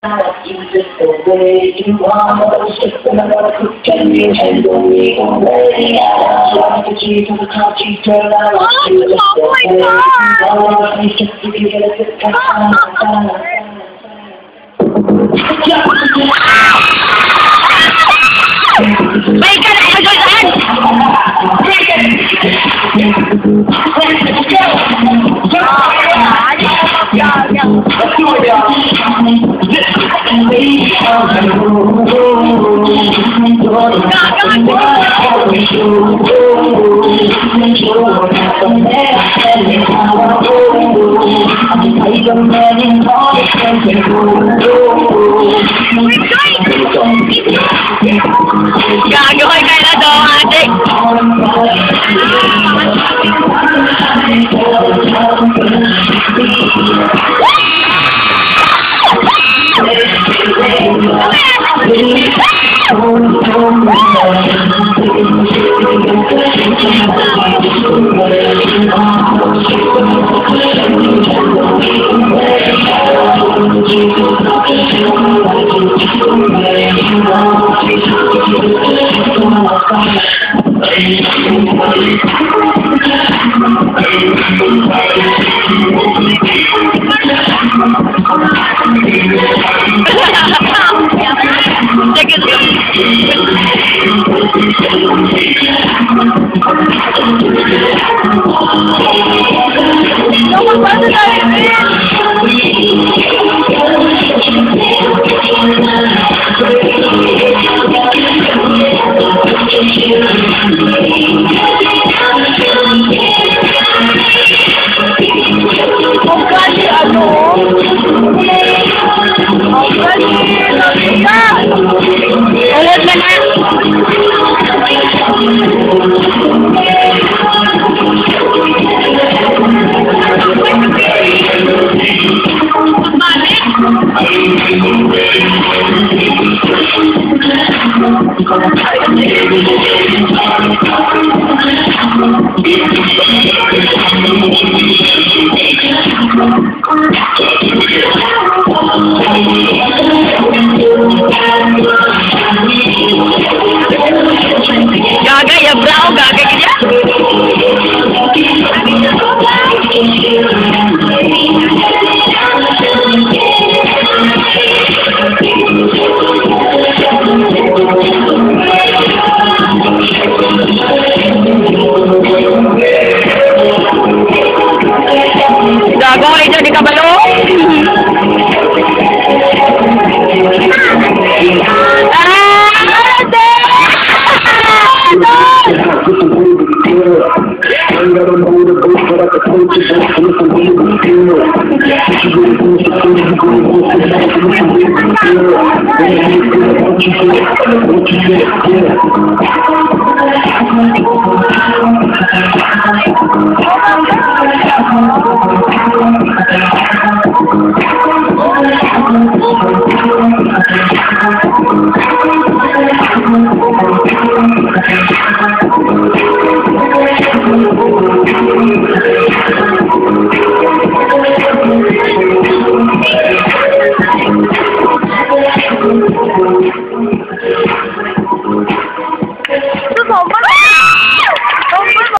You just the way you are, just another cook can you handle me already? I love the G to the top, G girl, I love you just the way you are. You just you can get a good time. Break it! Let's do it, y'all. Gagawin kayo na daw, adik! Gaga ya bro, gaga ka dyan. Gago ka dyan, di ka balo? Yeah.